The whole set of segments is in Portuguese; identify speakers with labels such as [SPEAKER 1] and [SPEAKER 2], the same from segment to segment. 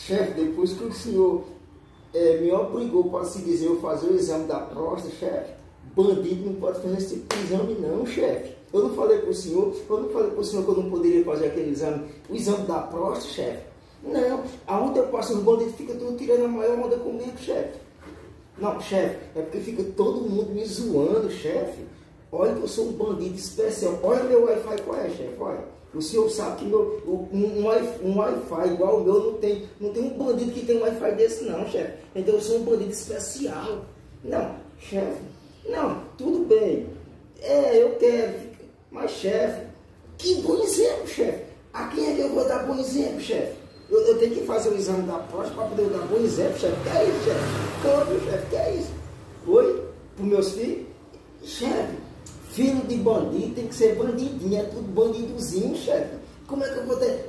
[SPEAKER 1] Chefe, depois que o senhor me obrigou, pode-se dizer, eu fazer o exame da próstata, chefe, bandido não pode fazer esse tipo de exame não, chefe. Eu não falei para o senhor que eu não poderia fazer aquele exame, o exame da próstata, chefe. Não, aonde eu passo os bandidos fica tudo tirando a maior onda comigo, chefe. Não, chefe, é porque fica todo mundo me zoando, chefe. Olha que eu sou um bandido especial. Olha meu Wi-Fi, qual é, chefe? Olha. O senhor sabe que um Wi-Fi igual o meu não tem um bandido que tem um Wi-Fi desse não, chefe. Então eu sou um bandido especial. Não, chefe, não, tudo bem. Eu quero, mas chefe, que bom exemplo, chefe. A quem é que eu vou dar bom exemplo, chefe? Eu tenho que fazer o exame da próstata para poder dar bom exemplo, chefe. Que é isso, chefe? Câmbio, chefe, que é isso? Oi? Para os meus filhos? Chefe, filho de bandido tem que ser bandidinho, é tudo bandidozinho, chefe. Como é que eu vou ter...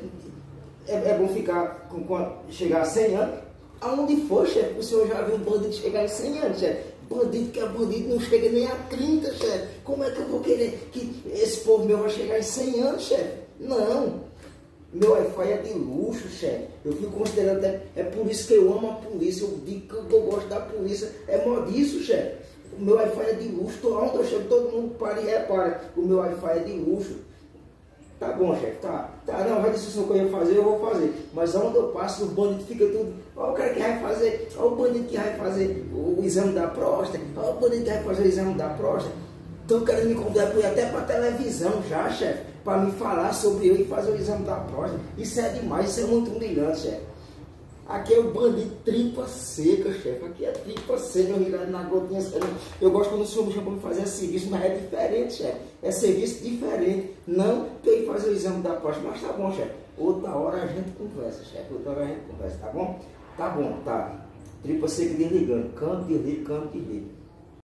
[SPEAKER 1] É bom ficar, chegar a 100 anos? Aonde for, chefe, o senhor já viu um bandido chegar em 100 anos, chefe? Bandido que é bandido não chega nem a 30, chefe. Como é que eu vou querer que esse povo meu vai chegar em 100 anos, chefe? Não. Meu Wi-Fi é de luxo, chefe. Eu fico considerando até... É por isso que eu amo a polícia. Eu digo que eu gosto da polícia. É mó disso, chefe. O meu Wi-Fi é de luxo. Onde eu chego, todo mundo para e repara. O meu Wi-Fi é de luxo. Tá bom, chefe. Tá. Não, vai dizer o que eu ia fazer, eu vou fazer. Mas onde eu passo, os bandidos ficam tudo... Olha o cara que vai fazer... Olha o bandido que vai fazer o exame da próstata. Olha o bandido que vai fazer o exame da próstata. Estão querendo me convidar para ir até para televisão já, chefe. Para me falar sobre eu e fazer o exame da próstata. Isso é demais, isso é muito humilhante, chefe. Aqui é o bandido tripa seca, chefe. Aqui é tripa seca, eu virado na gotinha. Eu gosto quando o senhor me chama para fazer serviço, mas é diferente, chefe. É serviço diferente. Não para ir fazer o exame da próstata. Mas tá bom, chefe. Outra hora a gente conversa, chefe. Outra hora a gente conversa, tá bom? Tá bom, tá. Tripa seca desligando. Canto, desliga, canto, desliga.